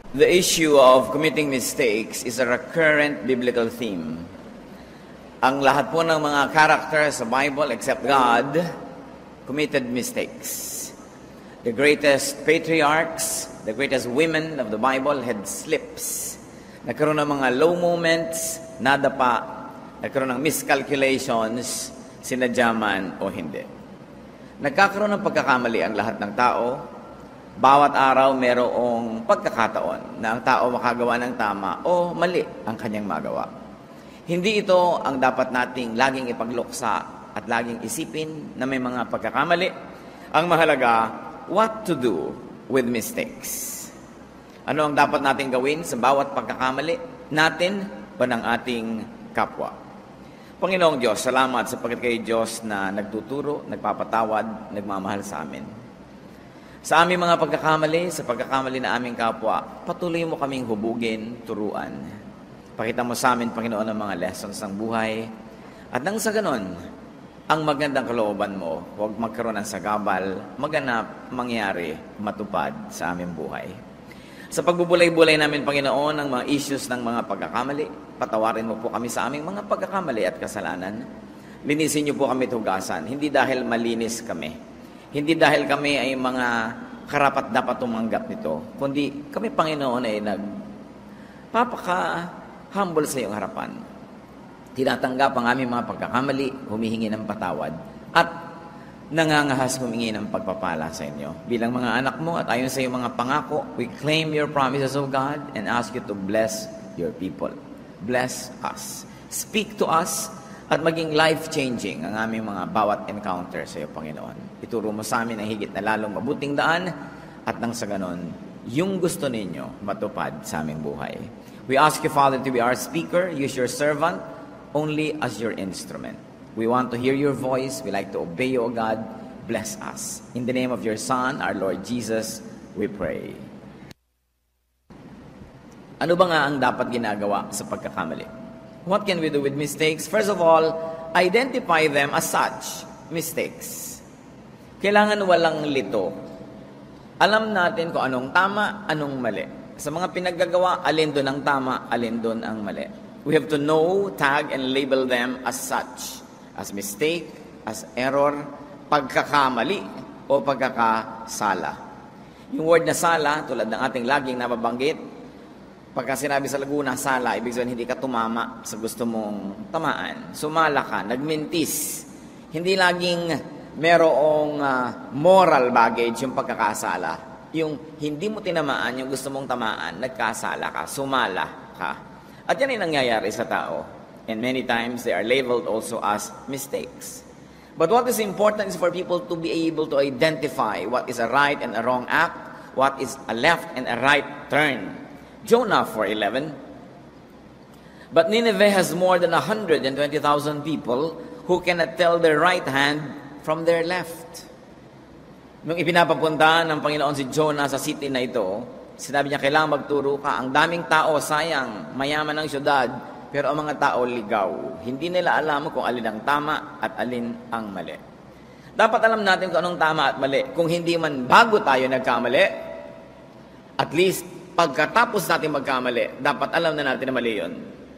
The issue of committing mistakes is a recurrent biblical theme. Ang lahat po ng mga characters sa Bible except God committed mistakes. The greatest patriarchs, the greatest women of the Bible had slips. Nagkaroon ng mga low moments, nadapa, nagkaroon ng miscalculations, sinadya man o hindi. Nagkakaroon ng pagkakamali ang lahat ng tao. Bawat araw mayroong pagkakataon na ang tao makagawa ng tama o mali ang kanyang magawa. Hindi ito ang dapat nating laging ipagluksa at laging isipin na may mga pagkakamali. Ang mahalaga, what to do with mistakes. Ano ang dapat nating gawin sa bawat pagkakamali natin o ng ating kapwa? Panginoong Diyos, salamat sapagkat kayo Diyos na nagtuturo, nagpapatawad, nagmamahal sa amin. Sa aming mga pagkakamali, sa pagkakamali na aming kapwa, patuloy mo kaming hubugin, turuan. Pakita mo sa amin, Panginoon, ang mga lessons ng buhay. At nang sa ganon, ang magandang kalooban mo, huwag magkaroon ng sagabal, maganap, mangyari, matupad sa aming buhay. Sa pagbubulay-bulay namin, Panginoon, ang mga issues ng mga pagkakamali, patawarin mo po kami sa aming mga pagkakamali at kasalanan. Linisin niyo po kami tugasan, hindi dahil malinis kami. Hindi dahil kami ay mga karapat-dapat tumanggap nito, kundi kami, Panginoon, ay nagpapaka-humble sa iyong harapan. Tinatanggap ang aming mga pagkakamali, humihingi ng patawad, at nangangahas humingi ng pagpapala sa inyo. Bilang mga anak mo at ayon sa iyong mga pangako, we claim your promises of God and ask you to bless your people. Bless us. Speak to us at maging life-changing ang aming mga bawat encounter sa iyo, Panginoon. Ituro mo sa amin ang higit na lalong mabuting daan at nang sa ganon, yung gusto ninyo matupad sa aming buhay. We ask you, Father, to be our speaker. Use your servant only as your instrument. We want to hear your voice. We like to obey you, O God. Bless us. In the name of your Son, our Lord Jesus, we pray. Ano ba nga ang dapat ginagawa sa pagkakamali? What can we do with mistakes? First of all, identify them as such, mistakes. Kailangan walang lito. Alam natin kung anong tama, anong mali. Sa mga pinaggagawa, alin doon ang tama, alin doon ang mali. We have to know, tag, and label them as such. As mistake, as error, pagkakamali, o pagkakasala. Yung word na sala, tulad ng ating laging nababanggit, pagka sinabi sa Laguna, sala, ibig sabihin hindi ka tumama sa gusto mong tamaan. Sumala ka, nagmintis. Hindi laging merong moral baggage yung pagkakasala. Yung hindi mo tinamaan, yung gusto mong tamaan, nagkasala ka, sumala ka. At yan ay nangyayari sa tao. And many times, they are labeled also as mistakes. But what is important is for people to be able to identify what is a right and a wrong act, what is a left and a right turn. Jonah 4:11. But Nineveh has more than 120,000 people who cannot tell their right hand from their left. Nung ipinapapunta ng Panginoon si Jonah sa city na ito, sinabi niya, kailangan magturo ka. Ang daming tao, sayang, mayaman ang syudad, pero ang mga tao ligaw. Hindi nila alam kung alin ang tama at alin ang mali. Dapat alam natin kung anong tama at mali. Kung hindi man bago tayo nagkamali, at least pagkatapos natin magkamali, dapat alam na natin na mali yun.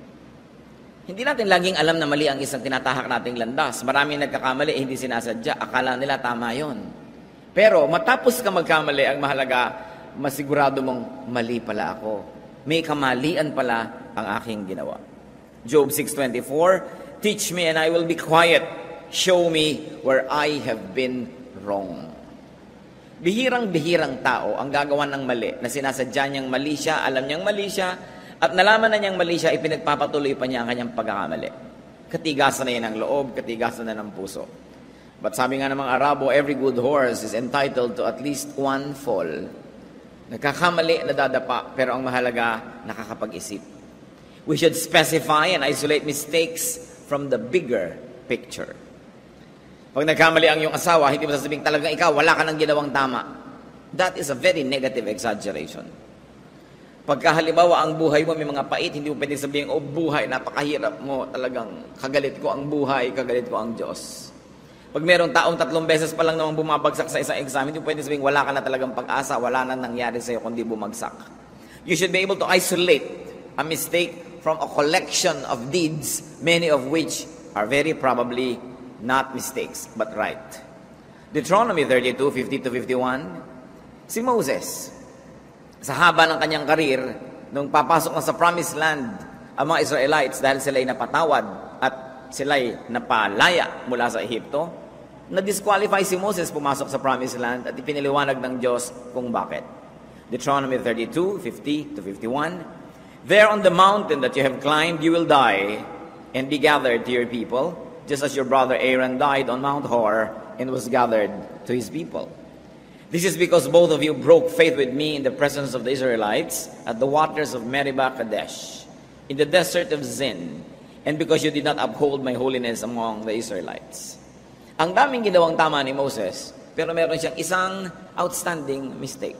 Hindi natin laging alam na mali ang isang tinatahak nating landas. Maraming nagkakamali, hindi sinasadya. Akala nila tama yun. Pero matapos ka magkamali, ang mahalaga, masigurado mong mali pala ako. May kamalian pala ang aking ginawa. Job 6:24, teach me and I will be quiet. Show me where I have been wrong. Bihirang-bihirang tao ang gagawa ng mali, na sinasadya niyang mali siya, alam niyang mali siya, at nalaman na niyang mali siya, ipinagpapatuloy pa niya ang kanyang pagkakamali. Katigasan na yan ng loob, katigasan na ng puso. But sabi nga ng mga Arabo, every good horse is entitled to at least one fall. Nagkakamali, nadadapa, pero ang mahalaga, nakakapag-isip. We should specify and isolate mistakes from the bigger picture. Pag nagkamali ang iyong asawa, hindi mo sasabing talagang ikaw, wala ka nang ginawang tama. That is a very negative exaggeration. Pagka halimbawa ang buhay mo may mga pait, hindi mo pwedeng sabihin, oh buhay, napakahirap mo, talagang kagalit ko ang buhay, kagalit ko ang Diyos. Pag merong taong 3 beses pa lang namang bumabagsak sa isang exam, hindi mo pwedeng sabihin, wala ka na talagang pag-asa, wala na nangyari sa'yo kundi bumagsak. You should be able to isolate a mistake from a collection of deeds, many of which are very probably not mistakes, but right. Deuteronomy 32, 50-51, si Moses, sa haba ng kanyang karir, nung papasok na sa promised land, ang mga Israelites, dahil sila'y napatawad at sila'y napalaya mula sa Ehipto, na-disqualify si Moses pumasok sa promised land at ipiniliwanag ng Diyos kung bakit. Deuteronomy 32, 50-51, There on the mountain that you have climbed, you will die and be gathered to your people, just as your brother Aaron died on Mount Hor and was gathered to his people. This is because both of you broke faith with me in the presence of the Israelites at the waters of Meribah Kadesh, in the desert of Zin, and because you did not uphold my holiness among the Israelites. Ang daming ginawang tama ni Moses, pero meron siyang isang outstanding mistake.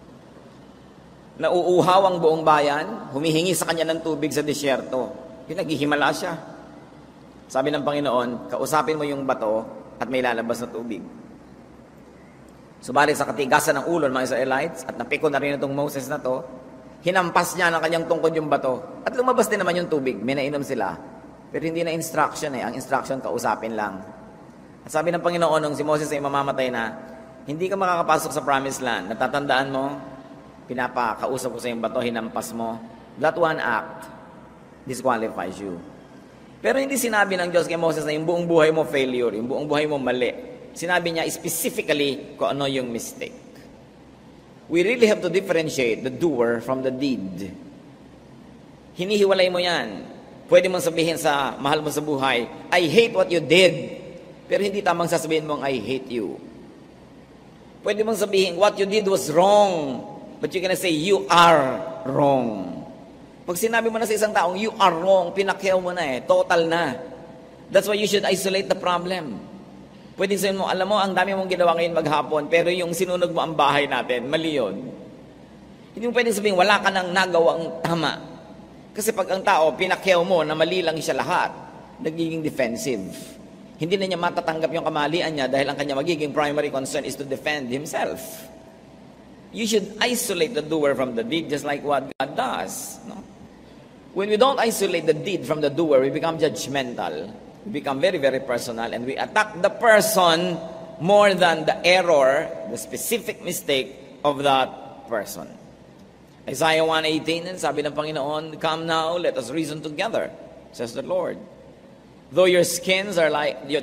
Nauuhaw ang buong bayan, humihingi sa kanya ng tubig sa disyerto. Pinaghihimala siya. Sabi ng Panginoon, kausapin mo yung bato at may lalabas na tubig. Subalit sa katigasan ng ulo ng mga Israelites at napiko na rin itong Moses na to, hinampas niya ng kanyang tungkod yung bato at lumabas din naman yung tubig. May nainom sila. Pero hindi na instruction Ang instruction, kausapin lang. At sabi ng Panginoon nung si Moses ay mamamatay na, hindi ka makakapasok sa promised land. Natatandaan mo, pinapakausap ko sa yung bato, hinampas mo. That one act disqualifies you. Pero hindi sinabi ng Diyos kay Moses na yung buong buhay mo failure, yung buong buhay mo mali. Sinabi niya specifically kung ano yung mistake. We really have to differentiate the doer from the deed. Hinihiwalay mo yan. Pwede mong sabihin sa mahal mo sa buhay, I hate what you did. Pero hindi tamang sasabihin mong, I hate you. Pwede mong sabihin, what you did was wrong. But you're gonna say, you are wrong. Pag sinabi mo na sa isang taong, you are wrong, pinakyaw mo na total na. That's why you should isolate the problem. Pwede sabihin mo, alam mo, ang dami mong ginawa ngayon maghapon, pero yung sinunog mo ang bahay natin, mali yun. Hindi mo pwede sabihin, wala ka nang nagawang tama. Kasi pag ang tao, pinakyaw mo na mali lang siya lahat, nagiging defensive. Hindi na niya matatanggap yung kamalian niya dahil ang kanya magiging primary concern is to defend himself. You should isolate the doer from the deed just like what God does. No? When we don't isolate the deed from the doer, we become judgmental. We become very, very personal and we attack the person more than the error, the specific mistake of that person. Isaiah 1:18, sabi ng Panginoon, Come now, let us reason together, says the Lord. Though your sins are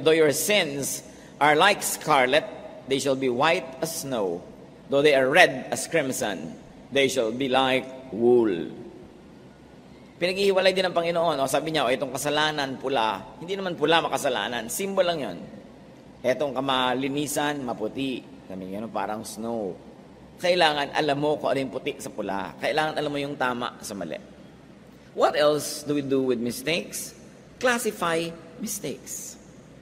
like scarlet, they shall be white as snow. Though they are red as crimson, they shall be like wool. Pinaghihiwalay din ng Panginoon. Sabi niya, itong kasalanan, pula. Hindi naman pula makasalanan. Symbol lang yon. Itong kamalinisan, maputi. Parang snow. Kailangan alam mo kung ano yung puti sa pula. Kailangan alam mo yung tama sa mali. What else do we do with mistakes? Classify mistakes.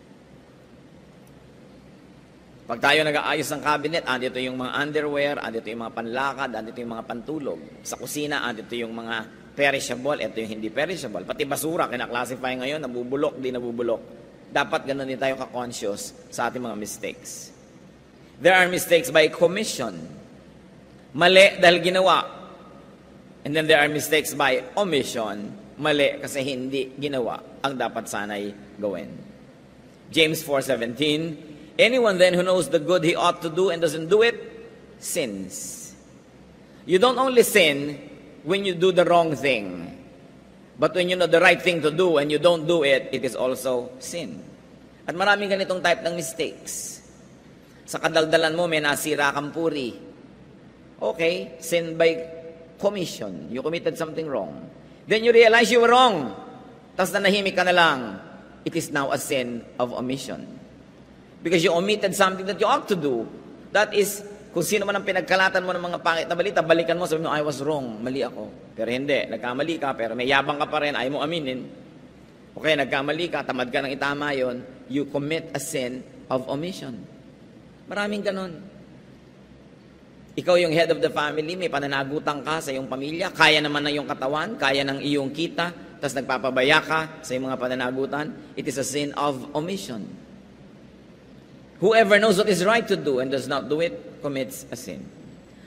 Pag tayo nag-aayos ng cabinet, andito yung mga underwear, andito yung mga panlakad, andito yung mga pantulog. Sa kusina, andito yung mga perishable, ito yung hindi perishable. Pati basura, kinaklasify ngayon, nabubulok, di nabubulok. Dapat ganun din tayo ka-conscious sa ating mga mistakes. There are mistakes by commission. Mali dahil ginawa. And then there are mistakes by omission. Mali kasi hindi ginawa ang dapat sanay gawin. James 4:17, Anyone then who knows the good he ought to do and doesn't do it, sins. You don't only sin when you do the wrong thing, but when you know the right thing to do and you don't do it, it is also sin. At maraming ganitong type ng mistakes. Sa kadaldalan mo, may nasira kang puri. Okay, sin by commission. You committed something wrong. Then you realize you were wrong. Tapos nanahimik ka na lang. It is now a sin of omission. Because you omitted something that you ought to do. That is, kung sino man ang pinagkalatan mo ng mga pangit na balita, balikan mo, sabi mo, I was wrong, mali ako. Pero hindi, nagkamali ka, pero may yabang ka pa rin, ayaw mo aminin. Okay, nagkamali ka, tamad ka ng itama yon, you commit a sin of omission. Maraming ganon. Ikaw yung head of the family, may pananagutan ka sa iyong pamilya, kaya naman na iyong katawan, kaya ng iyong kita, tapos nagpapabaya ka sa iyong mga pananagutan, it is a sin of omission. Whoever knows what is right to do and does not do it, commits a sin.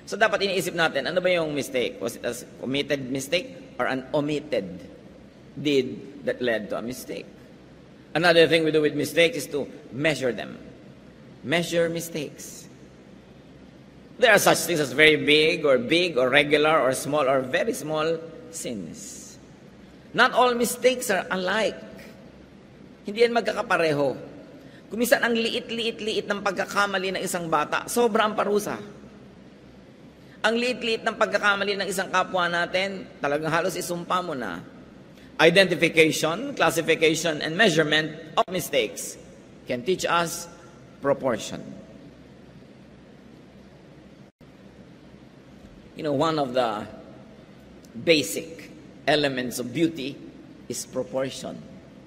So dapat iniisip natin, ano ba yung mistake? Was it a committed mistake or an omitted deed that led to a mistake? Another thing we do with mistakes is to measure them. Measure mistakes. There are such things as very big or regular or small or very small sins. Not all mistakes are alike. Hindi yan magkakapareho. Kumisan ang liit ng pagkakamali ng isang bata, sobrang parusa. Ang liit ng pagkakamali ng isang kapwa natin, talagang halos isumpa mo na. Identification, classification, and measurement of mistakes can teach us proportion. You know, one of the basic elements of beauty is proportion.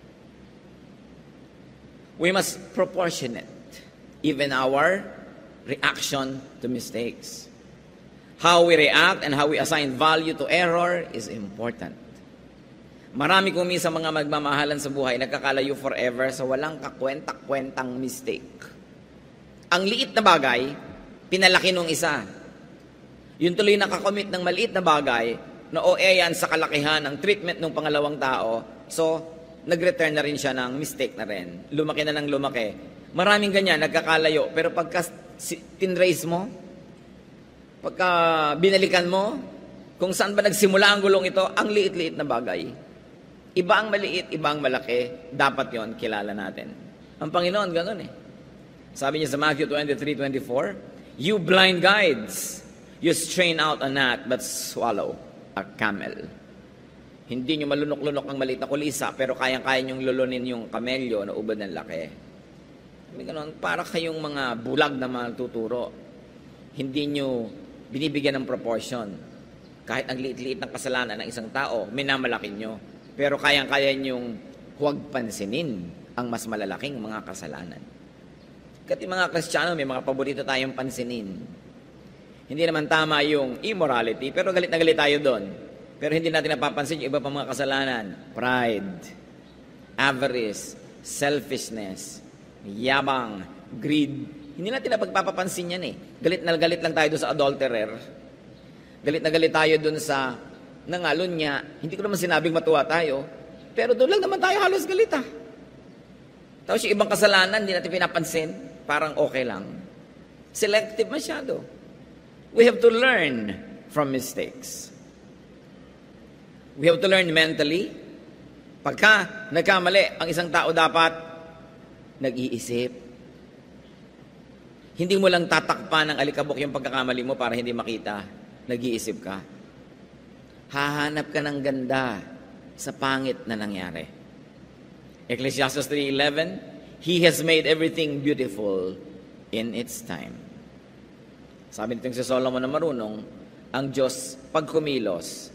We must proportionate even our reaction to mistakes. How we react and how we assign value to error is important. Marami kung minsan mga magmamahalan sa buhay, nagkakalayo forever sa walang kakwenta-kwentang mistake. Ang liit na bagay, pinalaki nung isa. Yung tuloy nakakommit ng maliit na bagay, na yan sa kalakihan ng treatment ng pangalawang tao, so nag-return na rin siya ng mistake na rin. Lumaki na ng lumaki. Maraming ganyan, nagkakalayo. Pero pagka tinrace mo, pagka binalikan mo, kung saan ba nagsimula ang gulong ito, ang liit-liit na bagay. Iba ang maliit, iba ang malaki. Dapat yon kilala natin. Ang Panginoon, gano'n eh. Sabi niya sa Matthew 23:24, "You blind guides, you strain out a gnat but swallow a camel." Hindi nyo malunok-lunok ang maliit na kulisa, pero kayang-kaya nyong lulunin yung kamelyo na ubad ng laki. Gano'n, para kayong mga bulag na matuturo. Hindi nyo binibigyan ng proportion. Kahit ang liit-liit ng kasalanan ng isang tao, minamalaki nyo. Pero kayang-kaya nyong huwag pansinin ang mas malalaking mga kasalanan. Kasi mga Kristiyano, may mga paborito tayong pansinin. Hindi naman tama yung immorality, pero galit na galit tayo doon. Pero hindi natin napapansin yung iba pang mga kasalanan. Pride, avarice, selfishness, yabang, greed. Hindi natin napagpapapansin yan eh. Galit na galit lang tayo doon sa adulterer. Galit na galit tayo doon sa nangalon niya. Hindi ko naman sinabing matuwa tayo. Pero doon lang naman tayo halos galit ah. Tapos yung ibang kasalanan, hindi natin pinapansin. Parang okay lang. Selective masyado. We have to learn from mistakes. We have to learn mentally. Pagka nagkamali, ang isang tao dapat nag-iisip. Hindi mo lang tatakpan ng alikabok yung pagkakamali mo para hindi makita. Nag-iisip ka. Hahanap ka ng ganda sa pangit na nangyari. Ecclesiastes 3:11, "He has made everything beautiful in its time." Sabi nitong si Solomon na marunong, ang Diyos pag kumilos,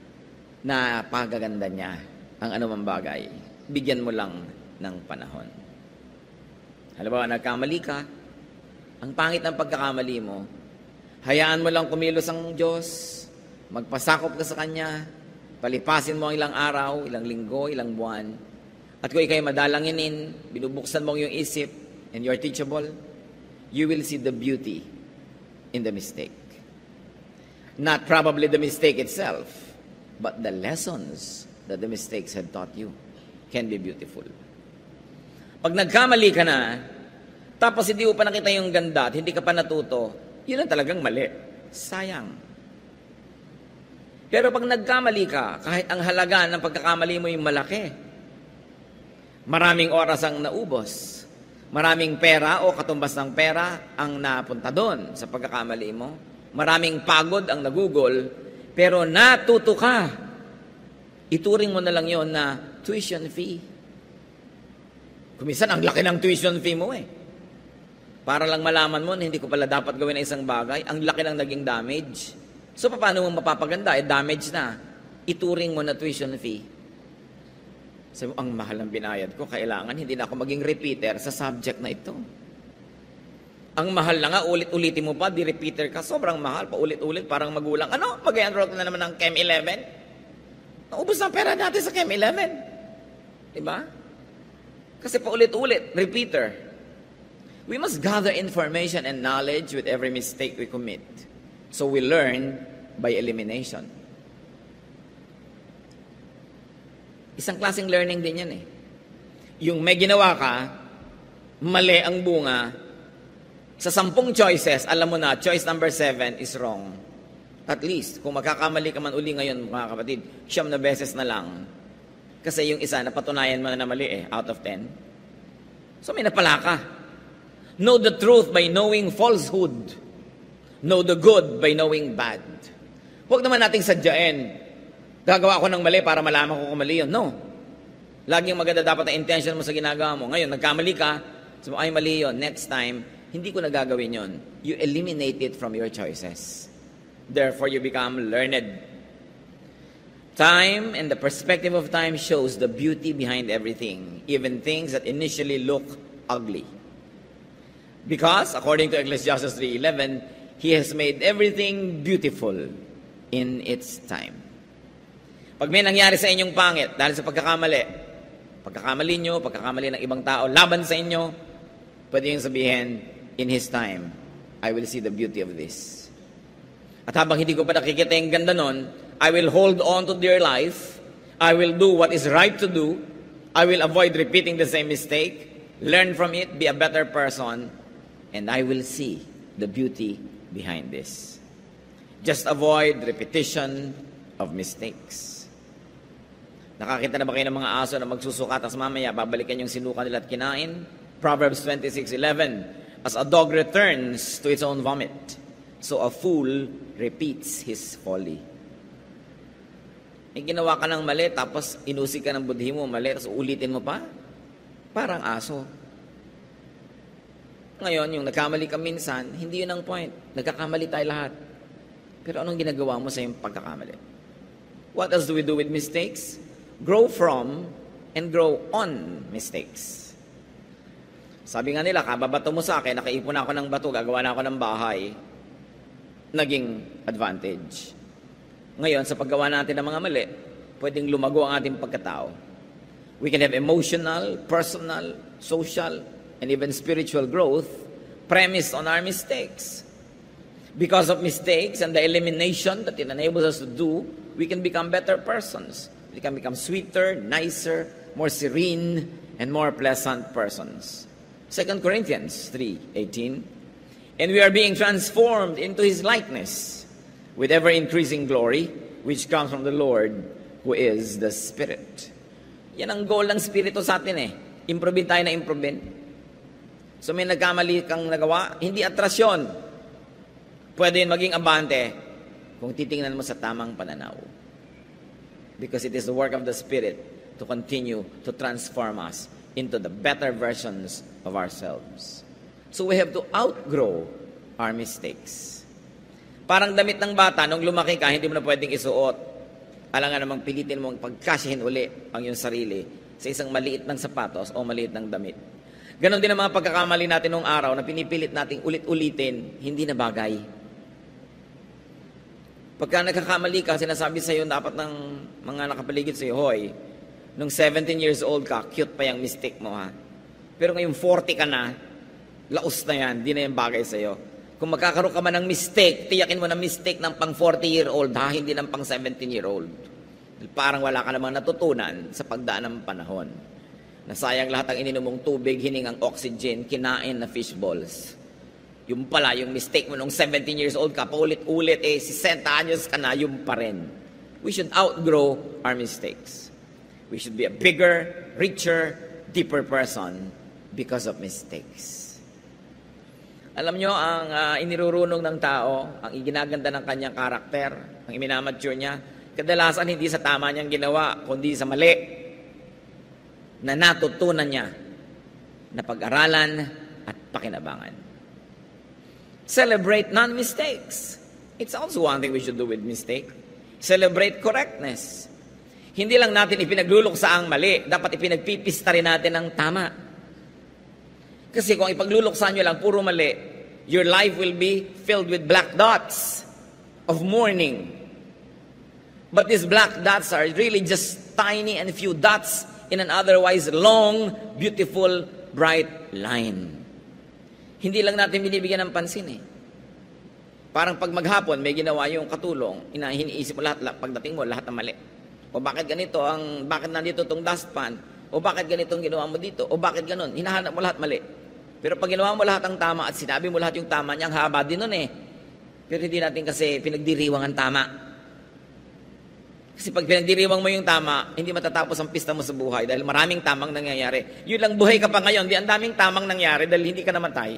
na pagaganda niya ang anumang bagay. Bigyan mo lang ng panahon. Halimbawa, nagkamali ka, ang pangit ng pagkakamali mo, hayaan mo lang kumilos ang Diyos, magpasakop ka sa Kanya, palipasin mo ang ilang araw, ilang linggo, ilang buwan, at kung ikaw'y madalanginin, binubuksan mo yung isip, and you're teachable, you will see the beauty in the mistake. Not probably the mistake itself, but the lessons that the mistakes had taught you can be beautiful. Pag nagkamali ka na, tapos hindi mo pa nakita yung ganda at hindi ka pa natuto, yun ang talagang mali. Sayang. Pero pag nagkamali ka, kahit ang halaga ng pagkakamali mo yung malaki, maraming oras ang naubos, maraming pera o katumbas ng pera ang napunta doon sa pagkakamali mo, maraming pagod ang nagugol, pero natuto ka. Ituring mo na lang yon na tuition fee. Kumisan, ang laki ng tuition fee mo eh. Para lang malaman mo na hindi ko pala dapat gawin ang isang bagay, ang laki ng naging damage. So, paano mo mapapaganda? Damage na. Ituring mo na tuition fee. Sabi mo, ang mahal ng binayad ko, kailangan hindi na ako maging repeater sa subject na ito. Ang mahal na nga, ulit-ulitin mo pa, di-repeater ka, sobrang mahal, paulit-ulit, parang magulang. Ano? Mag-enroll ka na naman ng Chem 11? Naubos ang pera natin sa Chem 11. Diba? Kasi paulit-ulit, repeater. We must gather information and knowledge with every mistake we commit. So we learn by elimination. Isang klaseng learning din yan eh. Yung may ginawa ka, mali ang bunga, sa 10 choices, alam mo na, choice number 7 is wrong. At least, kung magkakamali ka man uli ngayon, mga kapatid, 9 na beses na lang. Kasi yung isa, napatunayan mo na mali eh, out of 10. So may napala ka. Know the truth by knowing falsehood. Know the good by knowing bad. Huwag naman nating sadyain. Gagawa ako ng mali para malaman ko kung mali yun. No. Laging maganda dapat ang intention mo sa ginagawa mo. Ngayon, nagkamali ka, sabi mo, ay mali yun. Next time, hindi ko na gagawin yun. You eliminate it from your choices. Therefore, you become learned. Time and the perspective of time shows the beauty behind everything, even things that initially look ugly. Because, according to Ecclesiastes 3:11, He has made everything beautiful in its time. Pag may nangyari sa inyong pangit dahil sa pagkakamali nyo, pagkakamali ng ibang tao, laban sa inyo, pwede yung sabihin, in His time, I will see the beauty of this. At habang hindi ko pa nakikita yung ganda nun, I will hold on to dear life, I will do what is right to do, I will avoid repeating the same mistake, learn from it, be a better person, and I will see the beauty behind this. Just avoid repetition of mistakes. Nakakita na ba kayo ng mga aso na magsusuka tas mamaya babalikan yung sinuka nila at kinain? Proverbs 26:11, as a dog returns to its own vomit, so a fool repeats his folly. May ginawa ka ng mali, tapos inusig ka ng budhi mo mali, tapos ulitin mo pa? Parang aso. Ngayon, yung nagkamali ka minsan, hindi yun ang point. Nagkakamali tayo lahat. Pero anong ginagawa mo sa yung pagkakamali? What else do we do with mistakes? Grow from and grow on mistakes. Sabi nga nila, kababato mo sa akin, nakaipon ako ng bato, gagawa na ako ng bahay. Naging advantage. Ngayon, sa paggawa natin ng mga mali, pwedeng lumago ang ating pagkatao. We can have emotional, personal, social, and even spiritual growth premised on our mistakes. Because of mistakes and the elimination that it enables us to do, we can become better persons. We can become sweeter, nicer, more serene, and more pleasant persons. 2 Corinthians 3:18, and we are being transformed into His likeness with ever-increasing glory, which comes from the Lord, who is the Spirit. Yan ang goal ng Spirito sa atin eh. Improvein tayo na improvein. So may nagkamali kang nagawa, hindi atrasyon. Pwede yun maging abante kung titingnan mo sa tamang pananaw. Because it is the work of the Spirit to continue to transform us into the better versions of ourselves. So we have to outgrow our mistakes. Parang damit ng bata, nung lumaki ka, hindi mo na pwedeng isuot. Alangan namang pilitin mong pagkasyahin uli ang iyong sarili sa isang maliit ng sapatos o maliit ng damit. Ganon din ang mga pagkakamali natin noong araw na pinipilit nating ulit-ulitin, hindi na bagay. Pagka nagkakamali ka, sinasabi sa iyo dapat ng mga nakapaligid sa iyo, hoy, nung 17 years old ka, cute pa yung mistake mo ha. Pero ngayong 40 ka na, laos na yan, di na yung bagay sa iyo. Kung magkakaroon ka man ng mistake, tiyakin mo na mistake ng pang 40-year-old ha, hindi ng pang 17-year-old. Parang wala ka namang natutunan sa pagdaan ng panahon. Nasayang lahat ang ininom mong tubig, hiningang oxygen, kinain na fish balls. Yung pala, yung mistake mo nung 17 years old ka, paulit-ulit, 60 anyos ka na, yung pa rin. We should outgrow our mistakes. We should be a bigger, richer, deeper person because of mistakes. Alam nyo, ang inirurunong ng tao, ang iginaganda ng kanyang karakter, ang iminamature niya, kadalasan hindi sa tama niyang ginawa, kundi sa mali na natutunan niya na pag-aralan at pakinabangan. Celebrate non-mistakes. It's also one thing we should do with mistake. Celebrate correctness. Hindi lang natin ipinagluluksa ang mali, dapat ipinagpipista rin natin ang tama. Kasi kung ipagluluksa nyo lang puro mali, your life will be filled with black dots of mourning. But these black dots are really just tiny and few dots in an otherwise long, beautiful, bright line. Hindi lang natin binibigyan ng pansin eh. Parang pag maghapon, may ginawa yung katulong, iniisip mo lahat, pagdating mo, lahat na mali. O bakit ganito, bakit nandito tong dustpan? O bakit ganitong ginawa mo dito? O bakit ganon? Hinahanap mo lahat mali. Pero pag ginawa mo lahat ang tama at sinabi mo lahat yung tama niya, ang haba din nun eh. Pero hindi natin kasi pinagdiriwang ang tama. Kasi pag pinagdiriwang mo yung tama, hindi matatapos ang pista mo sa buhay dahil maraming tamang nangyayari. Yun lang buhay ka pa ngayon, di ang daming tamang nangyari dahil hindi ka namatay.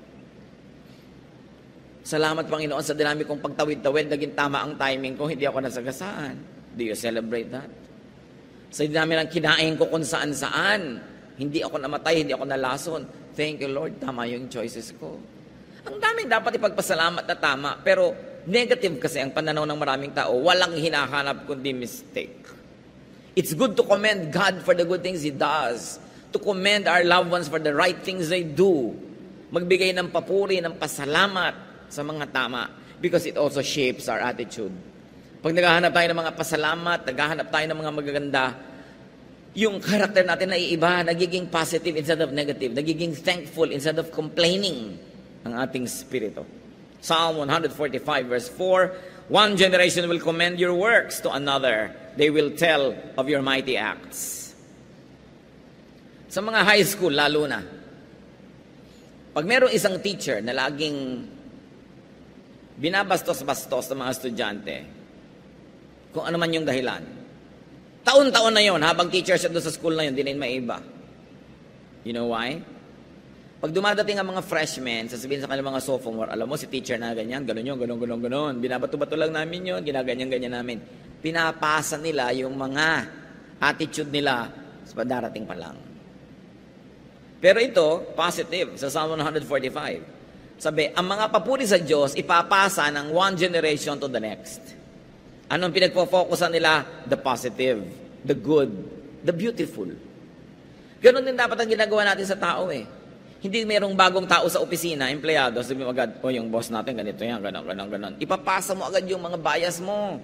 Salamat Panginoon sa dinami kong pagtawid-tawid, naging tama ang timing ko, hindi ako nasagasaan. Do you celebrate that? Sa dinami ng kinain ko kung saan-saan, hindi ako namatay, hindi ako nalason. Thank you Lord, tama yung choices ko. Ang daming dapat ipagpasalamat na tama, pero negative kasi ang pananaw ng maraming tao, walang hinahanap kundi mistake. It's good to commend God for the good things He does, to commend our loved ones for the right things they do, magbigay ng papuri, ng pasalamat sa mga tama, because it also shapes our attitude. Pag naghahanap tayo ng mga pasalamat, naghahanap tayo ng mga magaganda, yung karakter natin na iiba, nagiging positive instead of negative, nagiging thankful instead of complaining ang ating spirito. Psalm 145 verse 4, one generation will commend your works to another. They will tell of your mighty acts. Sa mga high school, lalo na, pag mayroong isang teacher na laging binabastos-bastos ng mga estudyante, kung ano man yung dahilan, taon-taon na yon, habang teacher siya doon sa school na yun, di na yun maiba. You know why? Pag dumadating ang mga freshmen, sasabihin sa kanilang mga sophomore, alam mo, si teacher na ganyan, gano'n yun, gano'n. Binabato-bato lang namin yun, ginaganyan-ganyan namin. Pinapasa nila yung mga attitude nila sa darating pa lang. Pero ito, positive, sa Psalm 145. Sabi, ang mga papuri sa Diyos, ipapasa ng one generation to the next. Anong pinagpo-focusan nila? The positive, the good, the beautiful. Ganon din dapat ang ginagawa natin sa tao eh. Hindi mayroong bagong tao sa opisina, empleyado, sabi mo agad, yung boss natin, ganito yan, ganon. Ipapasa mo agad yung mga bias mo.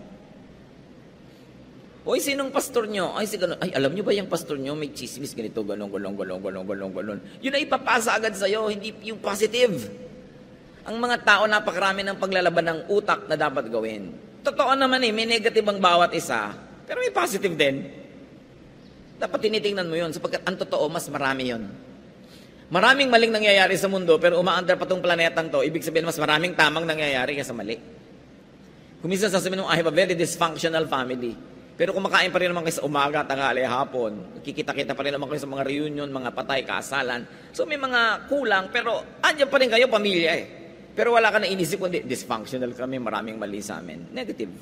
Sinong pastor nyo? Si ganon. Alam nyo ba yung pastor nyo, may chismis, ganito, ganon. Yun ay ipapasa agad sa'yo, hindi yung positive. Ang mga tao, napakarami ng paglalaban ng utak na dapat gawin. Totoo naman may negative ang bawat isa, pero may positive din. Dapat tinitingnan mo yun, sapagkat ang totoo, mas marami yun. Maraming maling nangyayari sa mundo, pero umaandar pa tong planetang to, ibig sabihin mas maraming tamang nangyayari kaysa mali. Kung minsan sasabihin mo, I have a very dysfunctional family. Pero kumakain pa rin naman kayo sa umaga, tanghali, hapon. Kikita-kita pa rin naman kayo sa mga reunion, mga patay, kasalan. So may mga kulang, pero andyan pa rin kayo, pamilya eh. Pero wala ka na inisip, kundi dysfunctional kami, maraming mali sa amin. Negative.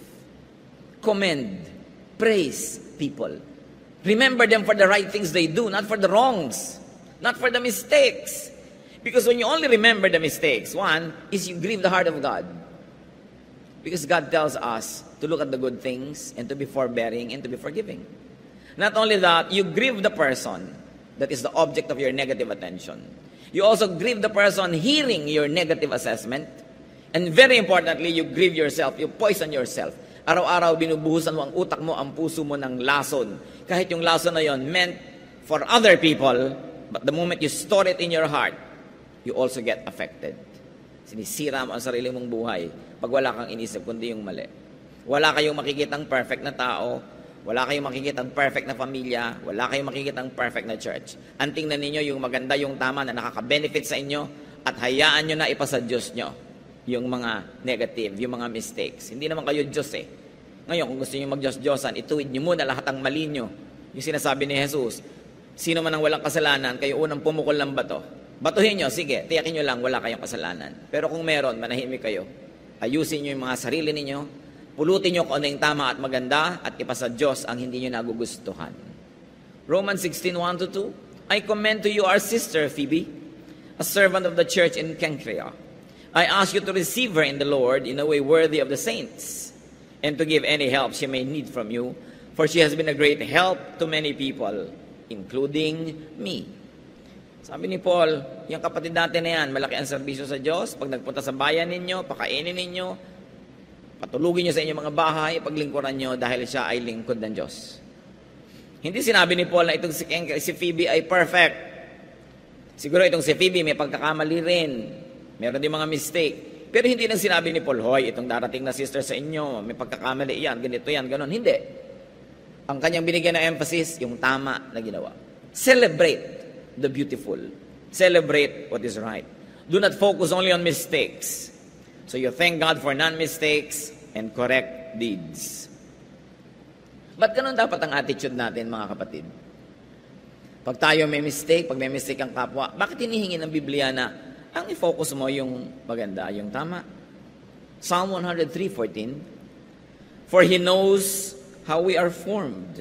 Commend, praise people. Remember them for the right things they do, not for the wrongs. Not for the mistakes. Because when you only remember the mistakes, one is you grieve the heart of God. Because God tells us to look at the good things and to be forbearing and to be forgiving. Not only that, you grieve the person that is the object of your negative attention. You also grieve the person hearing your negative assessment. And very importantly, you grieve yourself, you poison yourself. Araw-araw binubuhusan mo ang utak mo, ang puso mo ng lason. Kahit yung lason na yon meant for other people, but the moment you store it in your heart, you also get affected. Sinisira mo ang sarili mong buhay pag wala kang inisip kundi yung mali. Wala kayong makikitang perfect na tao, wala kayong makikitang perfect na pamilya, wala kayong makikitang perfect na church. Ang tingnan ninyo yung maganda, yung tama na nakaka-benefit sa inyo at hayaan nyo na ipasa Diyos nyo yung mga negative, yung mga mistakes. Hindi naman kayo Diyos eh. Ngayon, kung gusto nyo mag-Diyos-Diyosan, ituwid nyo muna lahat ng mali nyo. Yung sinasabi ni Jesus, sino man ang walang kasalanan, kayo unang pumukol ng bato. Batuhin nyo, sige, tiyakin nyo lang, wala kayong kasalanan. Pero kung meron, manahimik kayo. Ayusin nyo yung mga sarili ninyo, pulutin nyo kung ano yung tama at maganda, at ipasa Diyos ang hindi nyo nagugustuhan. Romans 16:1-2, I commend to you our sister Phoebe, a servant of the church in Cenchrea. I ask you to receive her in the Lord in a way worthy of the saints, and to give any help she may need from you, for she has been a great help to many people, including me. Sabi ni Paul, yung kapatid natin na yan, malaki ang serbisyo sa Diyos. Pag nagpunta sa bayan ninyo, pakainin ninyo, patulugin nyo sa inyong mga bahay, paglingkuran nyo dahil siya ay lingkod ng Diyos. Hindi sinabi ni Paul na itong si Phoebe ay perfect. Siguro itong si Phoebe may pagkakamali rin. Meron din mga mistake. Pero hindi lang sinabi ni Paul, hoy, itong darating na sister sa inyo, may pagkakamali yan, ganito yan, ganon. Hindi. Ang kanyang binigyan ng emphasis, yung tama na ginawa. Celebrate the beautiful. Celebrate what is right. Do not focus only on mistakes. So you thank God for non-mistakes and correct deeds. Ba't ganun dapat ang attitude natin, mga kapatid? Pag tayo may mistake, pag may mistake ang kapwa, bakit hinihingi ng Biblia na ang i-focus mo yung maganda, yung tama? Psalm 103:14, for He knows how we are formed.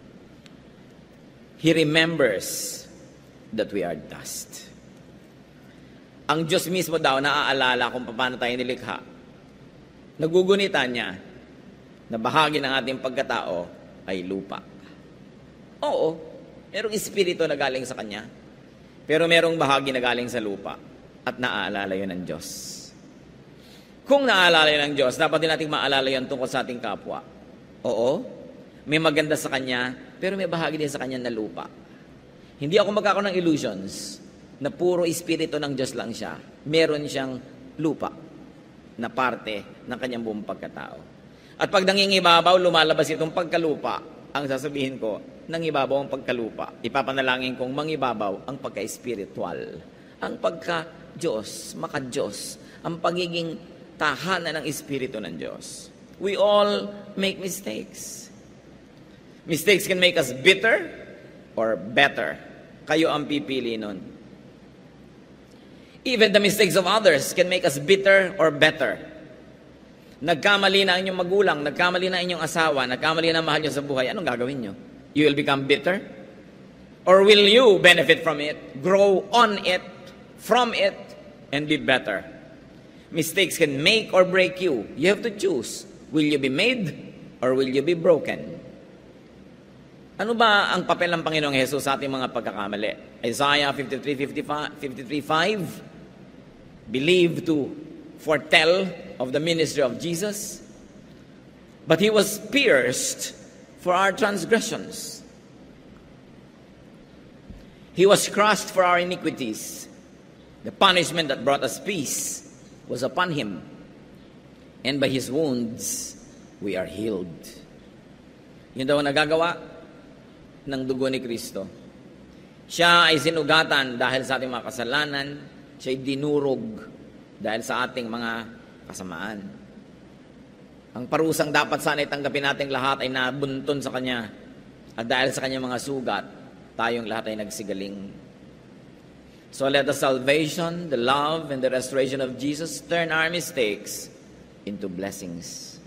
He remembers that we are dust. Ang Diyos mismo daw naaalala kung paano tayo nilikha. Nagugunita niya na bahagi ng ating pagkatao ay lupa. Oo, merong espiritu na galing sa Kanya, pero merong bahagi na galing sa lupa at naaalala yun ng Diyos. Kung naaalala yun ng Diyos, dapat din natin maalala yun tungkol sa ating kapwa. Oo, may maganda sa Kanya, pero may bahagi din sa Kanya na lupa. Hindi ako magkakaroon ng illusions na puro espiritu ng Diyos lang siya. Meron siyang lupa na parte ng Kanyang buong pagkatao. At pag nangingibabaw, lumalabas itong pagkalupa. Ang sasabihin ko, nangibabaw ang pagkalupa. Ipapanalangin kong mangibabaw ang pagka-espiritual. Ang pagka-Diyos, maka-Diyos. Ang pagiging tahanan ng espiritu ng Diyos. We all make mistakes. Mistakes can make us bitter or better. Kayo ang pipili nun. Even the mistakes of others can make us bitter or better. Nagkamali na inyong magulang, nagkamali na inyong asawa, nagkamali na mahal nyo sa buhay, anong gagawin nyo? You will become bitter? Or will you benefit from it, grow on it, from it, and be better? Mistakes can make or break you. You have to choose. Will you be made or will you be broken? Ano ba ang papel ng Panginoong Hesus sa ating mga pagkakamali? Isaiah 53:5 believe to foretell of the ministry of Jesus, but He was pierced for our transgressions. He was crushed for our iniquities. The punishment that brought us peace was upon Him, and by His wounds we are healed. Yun daw ang nagagawa ng dugo ni Kristo. Siya ay sinugatan dahil sa ating mga kasalanan. Siya ay dinurog dahil sa ating mga kasamaan. Ang parusang dapat sana itanggapin nating lahat ay nabunton sa Kanya. At dahil sa Kanyang mga sugat, tayong lahat ay nagsigaling. So let the salvation, the love, and the restoration of Jesus turn our mistakes into blessings.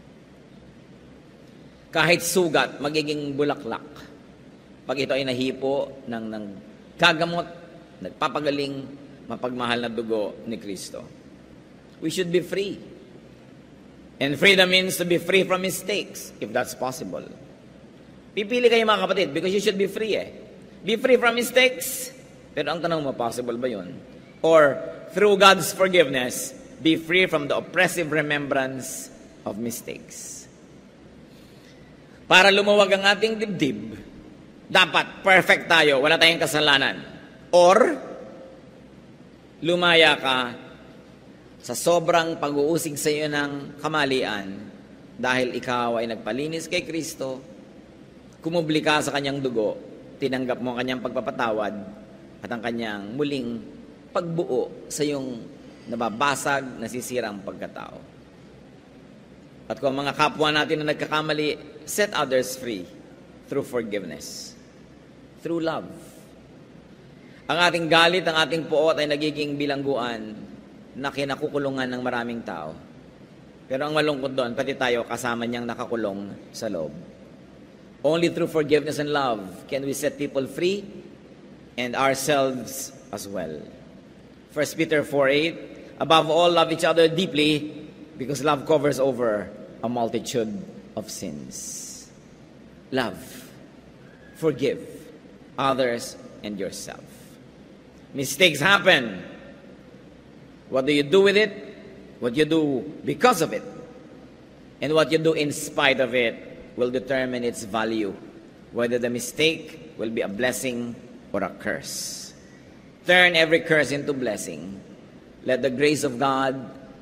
Kahit sugat, magiging bulaklak. Pag ito ay nahipo ng gagamot, nagpapagaling, mapagmahal na dugo ni Kristo. We should be free. And freedom means to be free from mistakes, if that's possible. Pipili kayo mga kapatid, because you should be free Be free from mistakes. Pero ang tanong mo, possible ba yun? Or, through God's forgiveness, be free from the oppressive remembrance of mistakes. Para lumuwag ang ating dibdib, dapat perfect tayo, wala tayong kasalanan. Or, lumaya ka sa sobrang pag-uusig sa iyo ng kamalian dahil ikaw ay nagpalinis kay Kristo, kumubli ka sa Kanyang dugo, tinanggap mo ang Kanyang pagpapatawad at ang Kanyang muling pagbuo sa iyong nababasag, nasisirang pagkatao. At kung mga kapwa natin na nagkakamali, set others free through forgiveness, through love. Ang ating galit, ang ating puot ay nagiging bilangguan na kinakukulungan ng maraming tao. Pero ang malungkot doon, pati tayo kasama niyang nakakulong sa loob. Only through forgiveness and love can we set people free and ourselves as well. 1 Peter 4:8, above all, love each other deeply because love covers over a multitude of sins. Love. Forgive others and yourself. Mistakes happen. What do you do with it? What you do because of it. And what you do in spite of it will determine its value. Whether the mistake will be a blessing or a curse. Turn every curse into blessing. Let the grace of God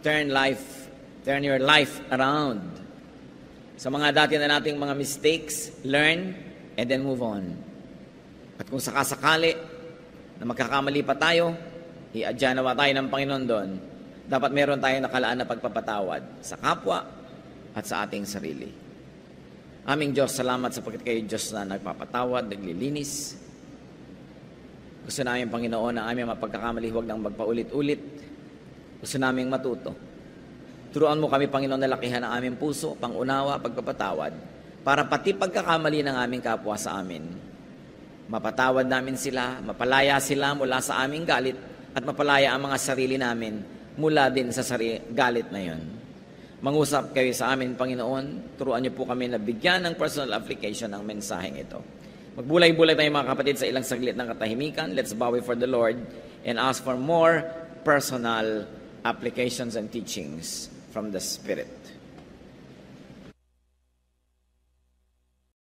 turn your life around. Sa mga dati na nating mga mistakes, learn and then move on. At kung sakasakali na magkakamali pa tayo, i-adya nawa tayo ng Panginoon doon. Dapat meron tayong nakalaan na pagpapatawad sa kapwa at sa ating sarili. Aming Diyos, salamat sapagkat kayo Diyos na nagpapatawad, naglilinis. Gusto namin, Panginoon, na aming mapagkakamali, huwag nang magpaulit-ulit. Gusto namin matuto. Turuan mo kami, Panginoon, na lakihan ang aming puso, pangunawa, pagpapatawad, para pati pagkakamali ng aming kapwa sa amin, mapatawad namin sila, mapalaya sila mula sa aming galit, at mapalaya ang mga sarili namin mula din sa galit na yon. Mangusap kayo sa amin, Panginoon. Turuan niyo po kami na bigyan ng personal application ng mensaheng ito. Magbulay-bulay tayo mga kapatid sa ilang saglit ng katahimikan. Let's bow before the Lord and ask for more personal applications and teachings from the Spirit.